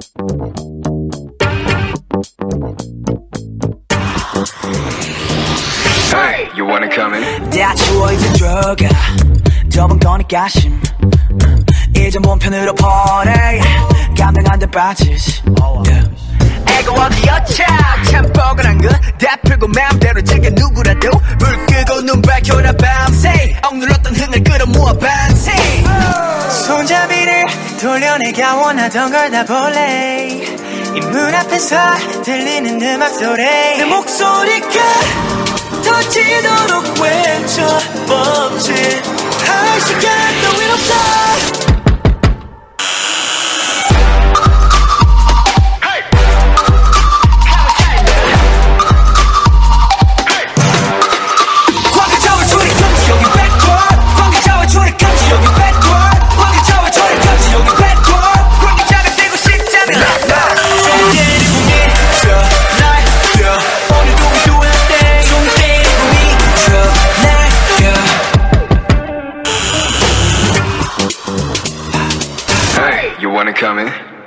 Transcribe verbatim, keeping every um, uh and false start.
Hey, you wanna come in? 다 추워 이제 들어가 좁은 거니까 심 이제 몸편으로 보내 감당 안 돼 빠지지 애가 어디였자 참 뻐근한 거다 풀고 마음대로 즐겨 누구라도 불 끄고 눈 밝혀라 밤새 억눌렀던 흥을 끌어모아 반세 손잡이를 돌려내가 원하던 걸 다 볼래 이 문 앞에서 들리는 음악 소리 내 목소리가 터지도록 외쳐보지 할 시간 따윈 없어 You wanna come in?